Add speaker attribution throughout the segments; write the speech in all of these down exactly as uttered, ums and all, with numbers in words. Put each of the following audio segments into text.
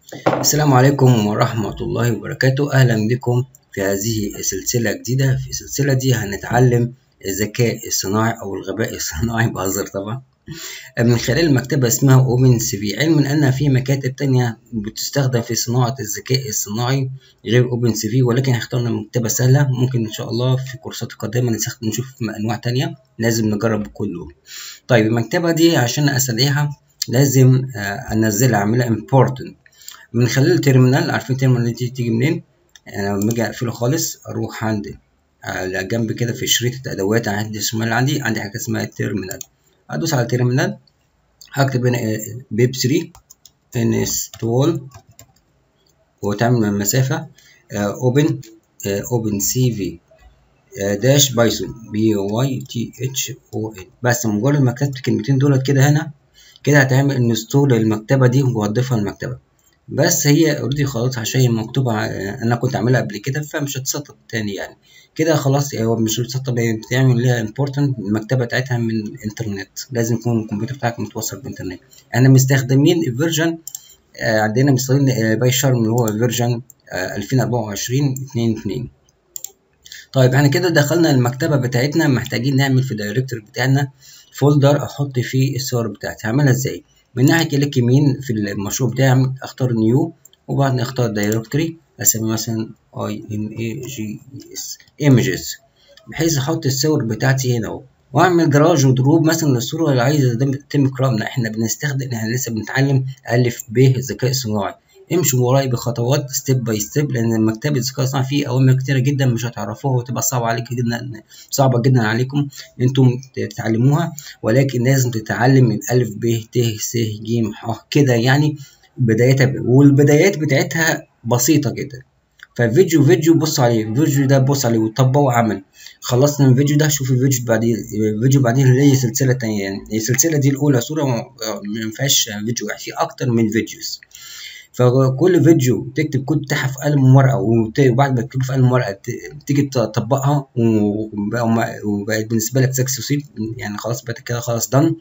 Speaker 1: السلام عليكم ورحمة الله وبركاته. أهلا بكم في هذه سلسلة جديدة. في السلسلة دي هنتعلم الذكاء الصناعي أو الغباء الصناعي، بهزر طبعا، من خلال مكتبة اسمها أوبن سي في. علما أن في مكاتب تانية بتستخدم في صناعة الذكاء الصناعي غير أوبن سي في، ولكن اخترنا مكتبة سهلة. ممكن إن شاء الله في كورسات قادمة نستخدم نشوف أنواع تانية، لازم نجرب كله. طيب المكتبة دي عشان أستدعيها لازم أنزلها، أعملها important من خلال التيرمينال. عارفين التيرمينال دي تيجي منين؟ انا لما اجي اقفله خالص اروح عند على جنب كده في شريط الادوات عندي الشمال، عندي عندي حاجه اسمها التيرمينال. ادوس على التيرمينال، هكتب هنا بيب ثري انستول وتعمل المسافه اوبن اوبن سي في داش بايثون بي واي تي اتش او ان. بس مجرد ما كتبت الكلمتين دولت كده هنا كده هتعمل انستول للمكتبه دي وهتضيفها للمكتبه. بس هي اوريدي خلاص عشان مكتوبة، انا كنت عاملها قبل كده فمش هتسطب تاني يعني كده خلاص. هو مش بتسطب، هي بتعمل ليها امبورتنت المكتبة بتاعتها من الانترنت، لازم يكون الكمبيوتر بتاعك متوصل بالانترنت. احنا مستخدمين الفيرجن عندنا مستخدمين باي شارم اللي هو فيرجن ألفين وأربعة وعشرين اتنين اتنين. طيب احنا كده دخلنا المكتبة بتاعتنا، محتاجين نعمل في الدايركتوري بتاعنا فولدر احط فيه الصور بتاعتي. هعملها ازاي؟ من ناحية كليك يمين في المشروع بتاعي اختار نيو، وبعدين اختار دايركتوري اسميه مثلا اي ام اي جي اس ايمجز، بحيث احط الصور بتاعتي هنا اهو، واعمل دراج ودروب مثلا للصورة اللي عايزة تتم كرامنا. احنا بنستخدم، احنا لسه بنتعلم الف ب الذكاء الصناعي. امشوا وراي بخطوات ستيب باي ستيب، لان مكتبة الذكاء الصناعي فيه اوامر كتيرة جدا مش هتعرفوها وتبقى صعبة عليك جدا، صعبة جدا عليكم انتم تتعلموها، ولكن لازم تتعلم من الف ب ت س ج ح كده يعني بدايتها، والبدايات بتاعتها بسيطة جدا. فالفيديو فيديو بص عليه، الفيديو ده بص عليه وطبقه عمل. خلصنا من الفيديو ده شوف الفيديو بعدين، الفيديو بعدين اللي هي سلسلة تانية. يعني السلسلة دي الأولى صورة ما فيهاش فيديو، يعني في أكتر من فيديوز. فكل فيديو تكتب كود بتاعها في قلم ورقة، وبعد ما تكتبه في قلم ورقة تيجي تطبقها، وبقت بالنسبة لك سكسسفول يعني خلاص بقت كده خلاص دن.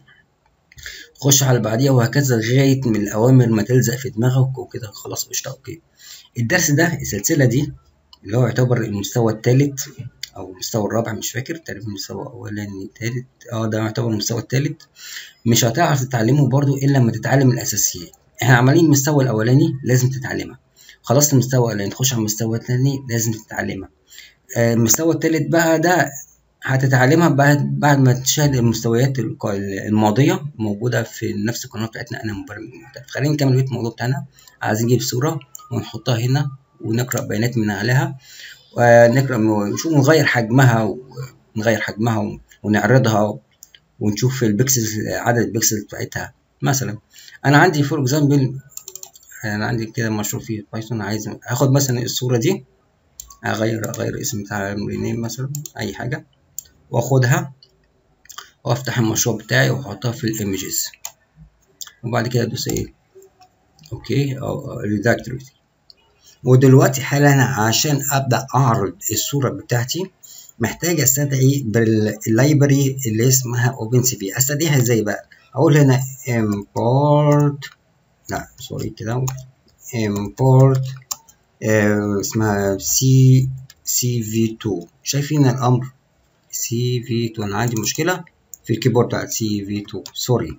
Speaker 1: خش على اللي بعديها وهكذا لغاية من الأوامر ما تلزق في دماغك وكده خلاص قشطة أوكي. الدرس ده السلسلة دي اللي هو يعتبر المستوى الثالث أو المستوى الرابع، مش فاكر تقريبا المستوى الأولاني تالت، اه ده يعتبر المستوى الثالث. مش هتعرف تتعلمه برضو إلا لما تتعلم الأساسيات. احنا عمالين المستوى الأولاني لازم تتعلمها، خلصت المستوى الأولاني تخش على المستوى الثاني لازم تتعلمها. آه المستوى الثالث بقى ده هتتعلمها بعد بعد ما تشاهد المستويات الماضية موجودة في نفس القناة بتاعتنا. أنا مبرمج محترف. خلينا نكمل بقية الموضوع بتاعنا. عايزين نجيب صورة ونحطها هنا ونقرأ بيانات من عليها، ونقرأ ونشوف نغير حجمها ونغير حجمها ونعرضها ونشوف البكسلز، عدد البكسلز بتاعتها. مثلا أنا عندي فور اكزامبل، أنا عندي كده مشروع فيه بايثون، عايز هاخد مثلا الصورة دي، أغير أغير اسم بتاع النيم مثلا أي حاجة، واخدها وافتح المشروع بتاعي واحطها في الايمجز، وبعد كده ادوس ايه اوكي او ريداكتوري. ودلوقتي حالا عشان ابدا اعرض الصوره بتاعتي محتاج استدعي باللايبرري اللي اسمها اوبن سي في. استدعيها ازاي بقى؟ اقول هنا import، لا سوري كده import اه اسمها سي سي في تو. شايفين الامر سي في تو؟ انا عندي مشكله في الكيبورد بتاع سي في تو سوري.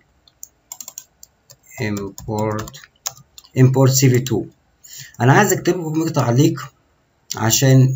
Speaker 1: import import سي في تو. انا عايز اكتبه بمقطع تعليق عشان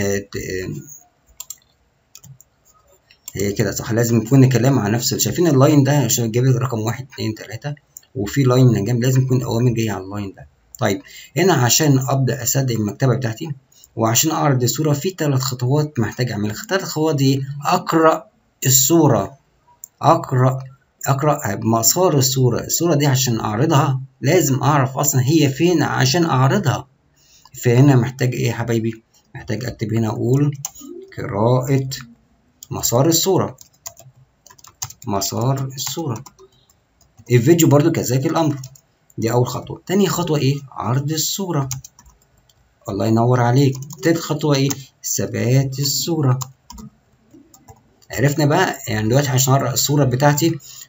Speaker 1: هي كده صح، لازم يكون الكلام على نفس. شايفين اللاين ده عشان جايب لي رقم واحد اتنين تلاته، وفي لاين من جنب لازم يكون اوامر جايه على اللاين ده. طيب هنا عشان ابدا استدعي المكتبه بتاعتي وعشان اعرض الصوره في ثلاث خطوات محتاج اعملها. الثلاث خطوات دي اقرا الصوره، اقرا اقرا مسار الصوره. الصوره دي عشان اعرضها لازم اعرف اصلا هي فين عشان اعرضها. فهنا محتاج ايه يا حبايبي؟ محتاج اكتب هنا اقول قراءه مسار الصوره، مسار الصوره. الفيديو برضو كذلك الامر. دي اول خطوه. تاني خطوه ايه؟ عرض الصوره. الله ينور عليك. تالت خطوه ايه؟ ثبات الصوره. عرفنا بقى يعني دلوقتي عشان اقرا الصوره بتاعتي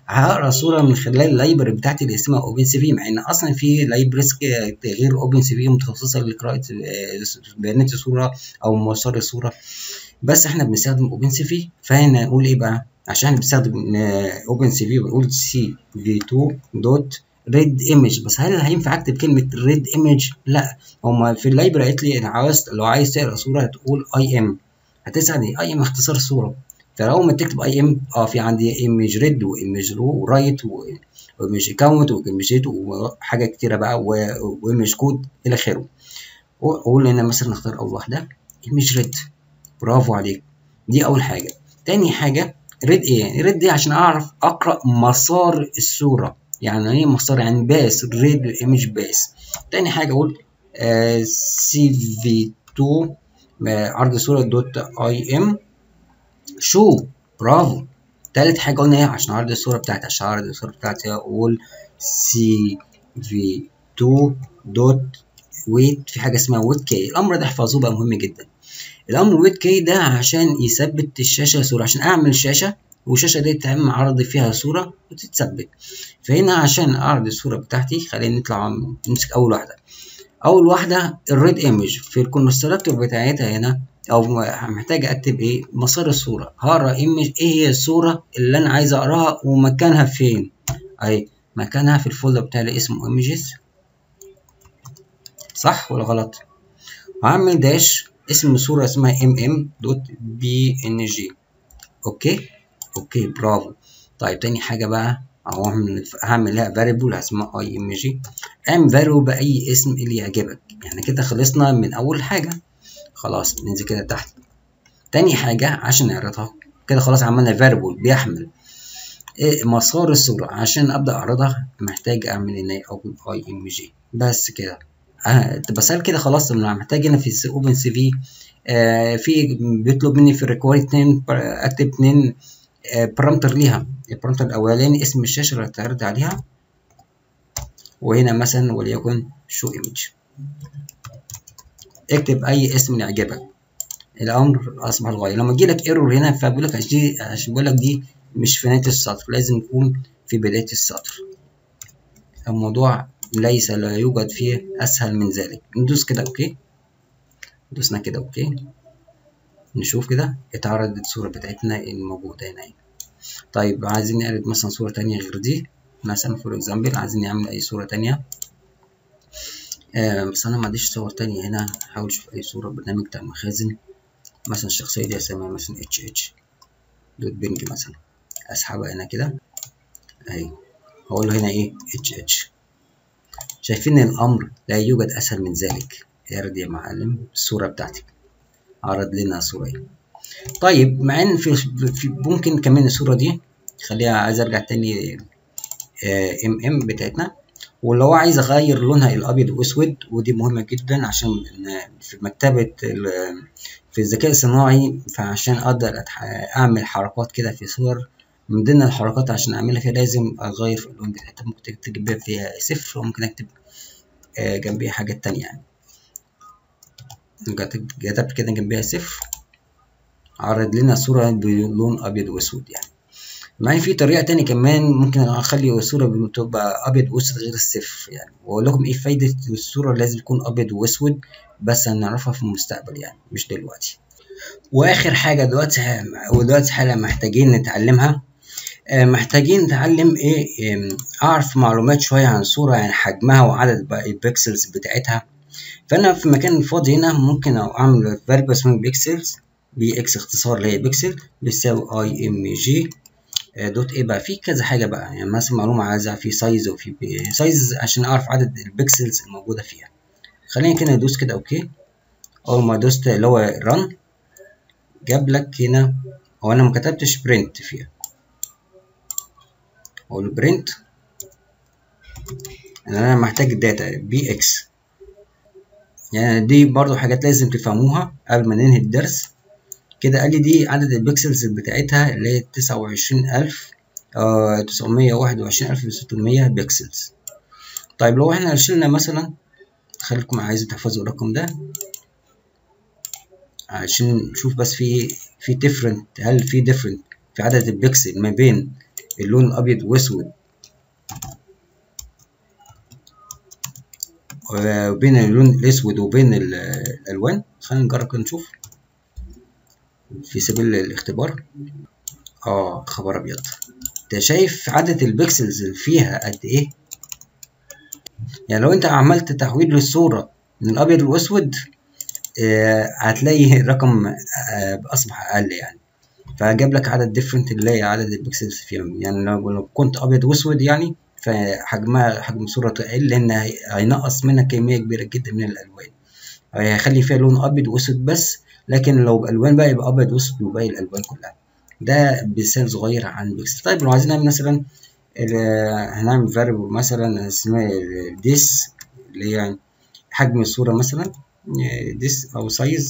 Speaker 1: هقرا صوره من خلال اللايبرري بتاعتي اللي اسمها اوبن سي في، مع ان اصلا في لايبرز غير اوبن سي في متخصصه لقراءه بيانات الصوره او مسار الصوره، بس احنا بنستخدم اوبن سي في. فهنا نقول ايه بقى؟ عشان بنستخدم اوبن سي في بنقول سي في تو دوت ريد ايمج. بس هل هينفع اكتب كلمه ريد ايمج؟ لا، هما في اللايبرري قالت لي انا عاوز لو عايز تقرا صوره هتقول اي ام، هتسال ايه؟ اي ام اختصار الصوره. فاول ما تكتب اي ام اه في عندي ايمج ريد وايمج رو ورايت وايمج كاونت وايمج ريد وحاجه كتيره بقى وايمج كود الى اخره. واقول هنا مثلا نختار اول واحده ايمج ريد. برافو عليك، دي اول حاجه. تاني حاجه ريد ايه؟ ريد دي عشان اعرف اقرا مسار الصوره. يعني ايه مسار؟ يعني باس ريد ايمج باس. تاني حاجه اقول آه سي في تو عرض الصوره دوت اي ام شو. برافو. تالت حاجه قلنا ايه عشان اعرض الصوره بتاعتي؟ عشان اعرض الصوره بتاعتي اقول سي في تو دوت ويت. في حاجه اسمها ويت كي، الامر ده احفظوه بقى مهم جدا. الامر ويت كي ده عشان يثبت الشاشه صوره، عشان اعمل شاشه والشاشه دي تعمل عرض فيها صوره وتتثبت. فهنا عشان اعرض الصوره بتاعتي خلينا نطلع نمسك اول واحده. اول واحده الريد ايمج في الكونستراكتور بتاعتها هنا، او محتاج اكتب ايه؟ مسار الصوره. هقرا ايمج، ايه هي الصوره اللي انا عايز اقراها ومكانها فين؟ اي مكانها في الفولدر بتاعي اللي اسمه ايمجز. صح ولا غلط؟ وهعمل داش اسم الصوره اسمها ام ام دوت بي ان جي. اوكي اوكي برافو. طيب تاني حاجه بقى اهو هعمل لها فاريبل اسمها اي ام جي. ام فاريبل باي اسم اللي يعجبك. يعني كده خلصنا من اول حاجه. خلاص ننزل كده تحت. تاني حاجه عشان نعرضها كده خلاص عملنا فاريبل بيحمل إيه مسار الصوره. عشان ابدا اعرضها محتاج اعمل هنا اي ام جي بس كده. آه بس هل كده خلاص؟ انا محتاج هنا في اوبن سي في آه في بيطلب مني في الريكويرد اتنين اكتب اتنين آه بارامتر ليها. البارامتر الاولاني اسم الشاشه اللي هتعرض عليها، وهنا مثلا وليكن شو ايمج. اكتب اي اسم يعجبك. الامر اصبح الغايه. لما يجي لك ايرور هنا فبيقول لك عشان بيقول لك دي مش في نهايه السطر، لازم يكون في بدايه السطر. الموضوع ليس لا يوجد فيه اسهل من ذلك. ندوس كده اوكي. دوسنا كده اوكي. نشوف كده اتعرضت الصوره بتاعتنا الموجوده هنا. طيب عايزين نعرض مثلا صوره تانية غير دي، مثلا فور اكزامبل عايزين نعمل اي صوره تانية. آه بس انا ما عنديش صور تانية هنا. هحاول اشوف اي صوره برنامج بتاع المخازن. مثلا الشخصيه دي اسميها مثلا اتش اتش دوت بنج مثلا. اسحبها هنا كده اهي. هقول له هنا ايه؟ اتش اتش. شايفين الامر لا يوجد اسهل من ذلك. اعرض يا معلم الصوره بتاعتك. عرض لنا صوره. طيب مع ان في, في ممكن كمان الصوره دي خليها، عايز ارجع تاني ام ام بتاعتنا، ولو عايز اغير لونها الابيض واسود، ودي مهمه جدا عشان في مكتبه في الذكاء الصناعي. فعشان اقدر اعمل حركات كده في صور، من ضمن الحركات عشان اعملها فيها لازم اغير في اللون بتاعتها. ممكن تكتب فيها صفر وممكن اكتب جنبيها حاجات تانية. يعني كتبت كده جنبيها صفر عرض لنا صورة بلون ابيض واسود. يعني معي في طريقة تانية كمان ممكن اخلي الصورة تبقى ابيض واسود غير الصفر يعني. واقول لكم ايه فايدة الصورة لازم تكون ابيض واسود، بس هنعرفها في المستقبل يعني مش دلوقتي. واخر حاجة دلوقتي ودلوقتي حاجة محتاجين نتعلمها. محتاجين نتعلم ايه اعرف معلومات شوية عن الصورة، يعني حجمها وعدد البكسلز بتاعتها. فانا في مكان فاضي هنا ممكن اعمل فاريبل اسمه بيكسلز، بي اكس اختصار اللي هي بيكسل بيساوي اي ام جي دوت ايه بقى. في كذا حاجه بقى، يعني مثلا معلومه عايزها في سايز وفي سايز عشان اعرف عدد البكسلز الموجوده فيها. خلينا كده ندوس كده اوكي. اول ما دوست اللي هو ران جاب لك هنا، هو انا ما كتبتش برنت فيها. اقول برنت انا محتاج الداتا بي اكس. يعني دي برضو حاجات لازم تفهموها قبل ما ننهي الدرس. كده قال لي دي عدد البكسلز بتاعتها اللي هي تسعة وعشرين ألف تسعمية واحد وعشرين ألف وستمية بكسلز. طيب لو احنا شلنا مثلا، خليكم عايزين تحفظوا الرقم ده عشان نشوف بس في في ديفرنت، هل في ديفرنت في عدد البكسل ما بين اللون الابيض واسود وبين اللون الاسود وبين الالوان. خلينا نجرب كده نشوف في سبيل الاختبار. اه خبر ابيض، انت شايف عدد البكسلز اللي فيها قد ايه؟ يعني لو انت عملت تحويل للصورة من الابيض والاسود آه هتلاقي الرقم آه اصبح اقل يعني، فجاب لك عدد ديفرنت اللي هي عدد البكسلز فيها. يعني لو كنت ابيض واسود يعني فحجمها حجم الصورة تقل، لان هينقص منها كمية كبيرة جدا من الالوان، هيخلي فيها لون ابيض واسود بس، لكن لو بالوان بقى يبقى ابيض واسود وباقي الالوان كلها. ده مثال صغير عن بيكسل. طيب لو عايزين نعمل مثلا هنعمل فاريبل مثلا اسمها ديس اللي هي حجم الصورة مثلا، ديس او سايز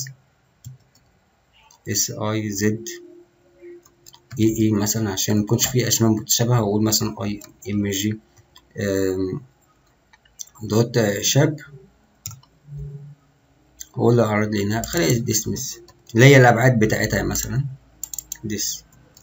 Speaker 1: اس اي زد اي اي مثلا عشان ميكونش فيه اسماء متشابهة، واقول مثلا اي ام جي دوت شاب، واقول له اعرض لي هنا خليها ديسمس اللي هي الابعاد بتاعتها مثلا ديس.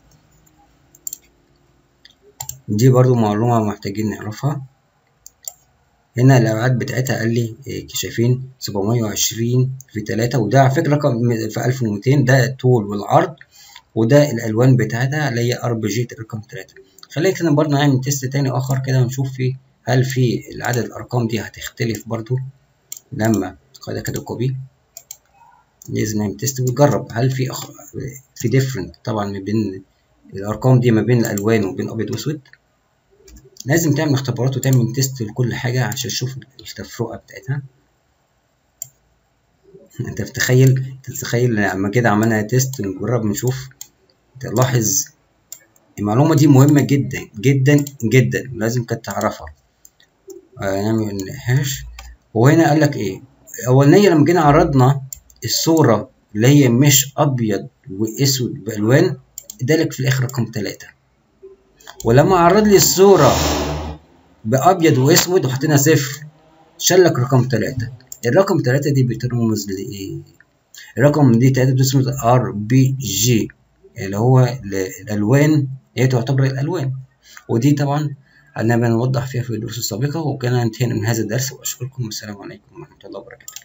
Speaker 1: دي برضو معلومة محتاجين نعرفها. هنا الأبعاد بتاعتها قال لي شايفين سبعمية وعشرين في تلاتة، وده على فكرة رقم في ألف ومتين، ده الطول والعرض، وده الألوان بتاعتها اللي هي ار بي جي رقم تلاتة. خلينا كده برضو نعمل تيست تاني آخر كده ونشوف فيه هل في العدد الأرقام دي هتختلف برضو لما كده كده كوبي. لازم نعمل تيست ونجرب هل في أخ... في ديفرنت طبعا ما بين الأرقام دي ما بين الألوان وبين أبيض وأسود. لازم تعمل اختبارات وتعمل تيست لكل حاجة عشان تشوف التفرقة بتاعتها. انت بتتخيل تتخيل لما كده عملنا تيست نجرب نشوف، تلاحظ المعلومة دي مهمة جدا جدا جدا لازم كنت تعرفها. آه نعمل هاش. وهنا قال لك ايه اولانية لما جينا عرضنا الصورة اللي هي مش ابيض واسود بالوان ادالك في الاخر رقم تلاتة، ولما عرض لي الصورة بأبيض وأسود وحطينا صفر شلك رقم تلاتة. الرقم تلاتة دي بترمز لإيه؟ الرقم دي تلاتة بترمز ار بي جي اللي هو الألوان، هي تعتبر الألوان، ودي طبعا هنبقى نوضح فيها في الدروس السابقة. وكان انتهينا من هذا الدرس، وأشكركم والسلام عليكم ورحمة الله وبركاته.